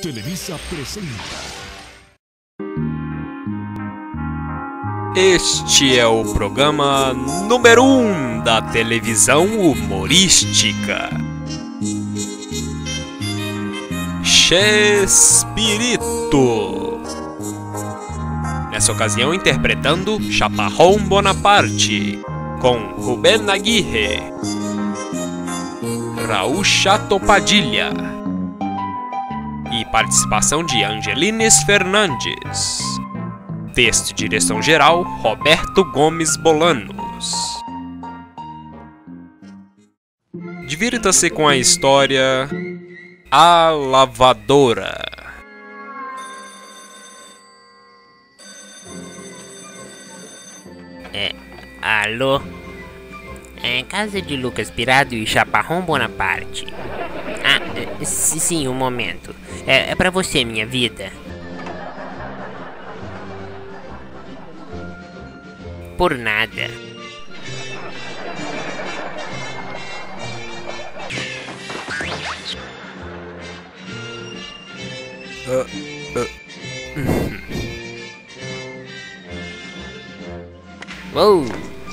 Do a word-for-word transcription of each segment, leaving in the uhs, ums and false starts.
Televisa apresenta. Este é o programa número um da televisão humorística. Chespirito. Nessa ocasião interpretando Chaparrón Bonaparte, com Rubén Aguirre, Raul Chato Padilha e participação de Angelines Fernandes. Texto e direção geral, Roberto Gomes Bolanos. Divirta-se com a história A Lavadora. É, alô? É casa de Lucas Pirado e Chaparrón Bonaparte. Ah, é, sim, um momento. É, é pra você, minha vida. Por nada. Uh, uh. Uou!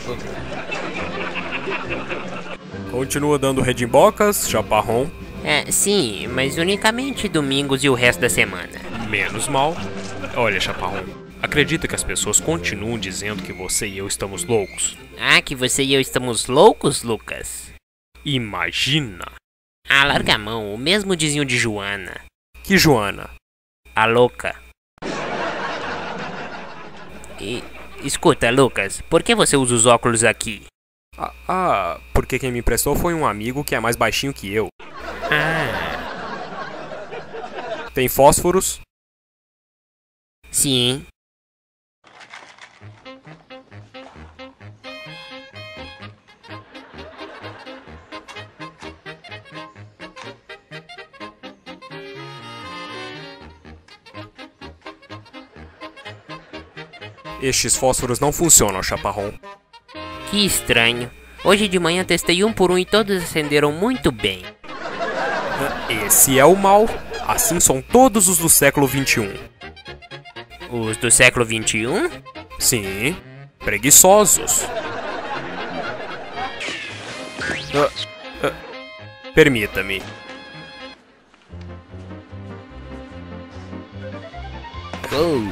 Continua dando redimbocas, Chaparrón. É, sim, mas unicamente domingos e o resto da semana. Menos mal. Olha, Chaparrón, acredita que as pessoas continuam dizendo que você e eu estamos loucos? Ah, que você e eu estamos loucos, Lucas? Imagina! Ah, larga a mão, o mesmo diziam de Joana. Que Joana? A louca. E, escuta, Lucas, por que você usa os óculos aqui? Ah, ah, porque quem me emprestou foi um amigo que é mais baixinho que eu. Ah, Tem fósforos? sim. Estes fósforos não funcionam, Chaparrón. Que estranho. Hoje de manhã testei um por um e todos acenderam muito bem. Esse é o mal. Assim são todos os do século vinte e um. Os do século vinte e um? Sim, preguiçosos. Ah, ah, permita-me. Oh.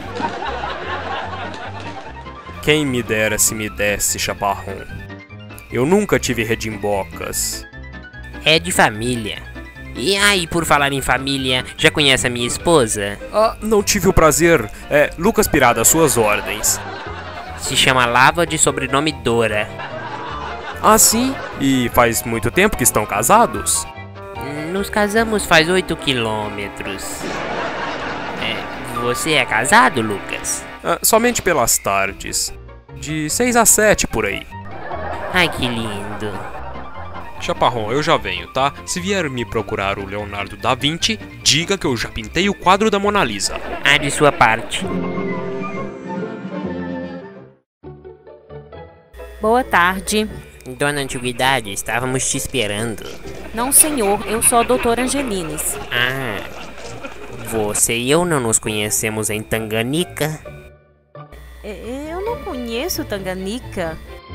Quem me dera se me desse, Chaparrón. Eu nunca tive redimbocas. É de família. E aí, por falar em família, já conhece a minha esposa? Ah, não tive o prazer. É, Lucas Pirado, às suas ordens. Se chama Lava, de sobrenome Dora. Ah, sim? E faz muito tempo que estão casados? Nos casamos faz oito quilômetros. É, você é casado, Lucas? Ah, somente pelas tardes. De seis a sete por aí. Ai, que lindo. Chaparrón, eu já venho, tá? Se vier me procurar o Leonardo da Vinci, diga que eu já pintei o quadro da Mona Lisa. Ah, de sua parte. Boa tarde. Dona Antiguidade, estávamos te esperando. Não, senhor, eu sou a doutora Angelines. Ah, você e eu não nos conhecemos em Tanganica? É, Eu não conheço Tanganica.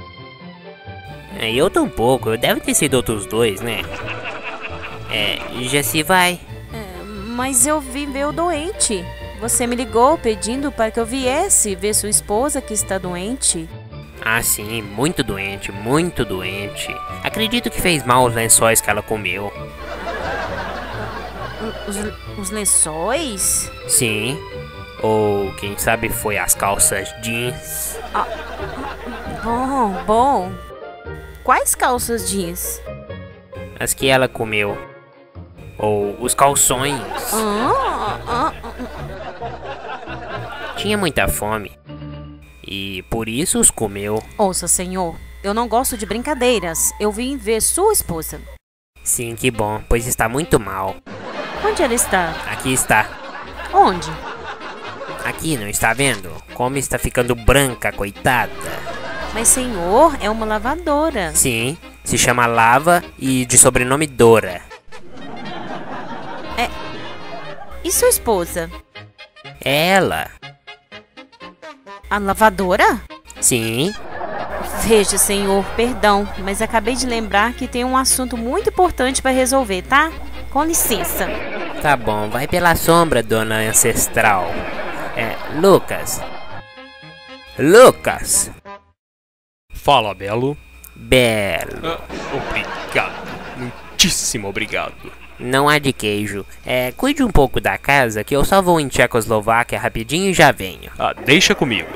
Eu tampouco, deve ter sido outros dois, né? É, já se vai. É, mas eu vim ver o doente. Você me ligou pedindo para que eu viesse ver sua esposa que está doente. Ah, sim, muito doente, muito doente. Acredito que fez mal os lençóis que ela comeu. Os, os lençóis? Sim. Ou quem sabe foi as calças jeans. Bom, bom. Quais calças jeans? As que ela comeu. Ou os calções. Ah, ah, Tinha muita fome. E por isso os comeu. Ouça, senhor, eu não gosto de brincadeiras. Eu vim ver sua esposa. Sim, que bom, pois está muito mal. Onde ela está? Aqui está. Onde? Aqui, não está vendo? Como está ficando branca, coitada. Mas, senhor, é uma lavadora. Sim, se chama Lava e de sobrenome Dora. E sua esposa? Ela. A lavadora? Sim. Veja, senhor, perdão, mas acabei de lembrar que tem um assunto muito importante para resolver, tá? Com licença. Tá bom, vai pela sombra, dona ancestral. É, Lucas. Lucas. Fala, Belo. Belo. Ah, obrigado. Muitíssimo obrigado. Não há de queijo. É, cuide um pouco da casa que eu só vou em Tchecoslováquia rapidinho e já venho. Ah, deixa comigo.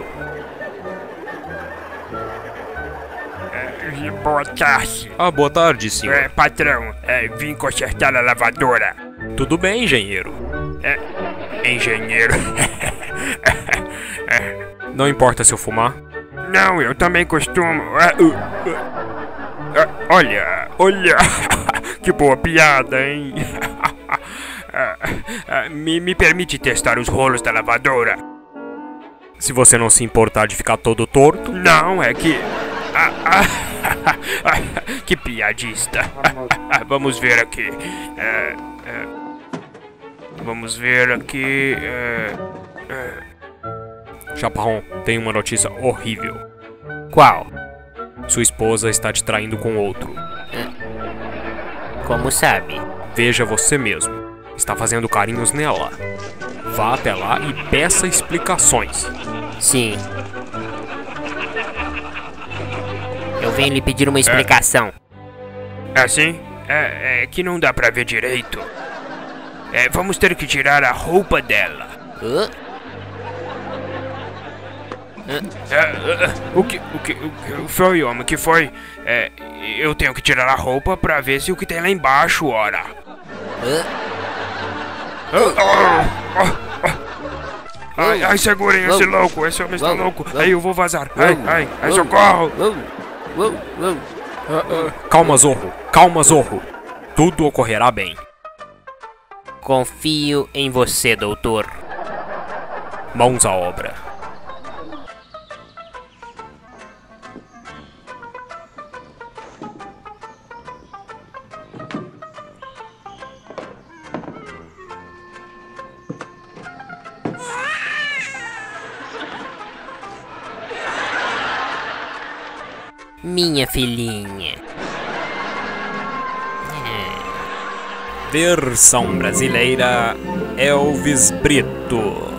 É, boa tarde. Ah, boa tarde, senhor. É, patrão, é, vim consertar a lavadora. Tudo bem, engenheiro? É, engenheiro. Não importa se eu fumar? Não, eu também costumo. É, uh, uh, uh, olha, olha. Que boa piada, hein? uh, uh, me, me permite testar os rolos da lavadora? Se você não se importar de ficar todo torto. Não, é que... Ah, ah, ah, que piadista. Ah, vamos ver aqui. É, é, vamos ver aqui. É, é. Chaparrão, tenho uma notícia horrível. Qual? Sua esposa está te traindo com outro. Como sabe? Veja você mesmo. Está fazendo carinhos nela. Vá até lá e peça explicações. Sim. Eu venho lhe pedir uma explicação. É assim? É, é que não dá pra ver direito. É, vamos ter que tirar a roupa dela. Hã? É, é, o que, o que, o que foi, homem? O que foi? É, eu tenho que tirar a roupa pra ver se o que tem lá embaixo, ora. Hã? Ai, ai, segurem esse louco, esse homem está louco. Ai, eu vou vazar. Ai, ai, ai, socorro. Calma, Zorro. Calma, Zorro. Tudo ocorrerá bem. Confio em você, doutor. Mãos à obra. Minha filhinha. Versão brasileira Elvis Brito.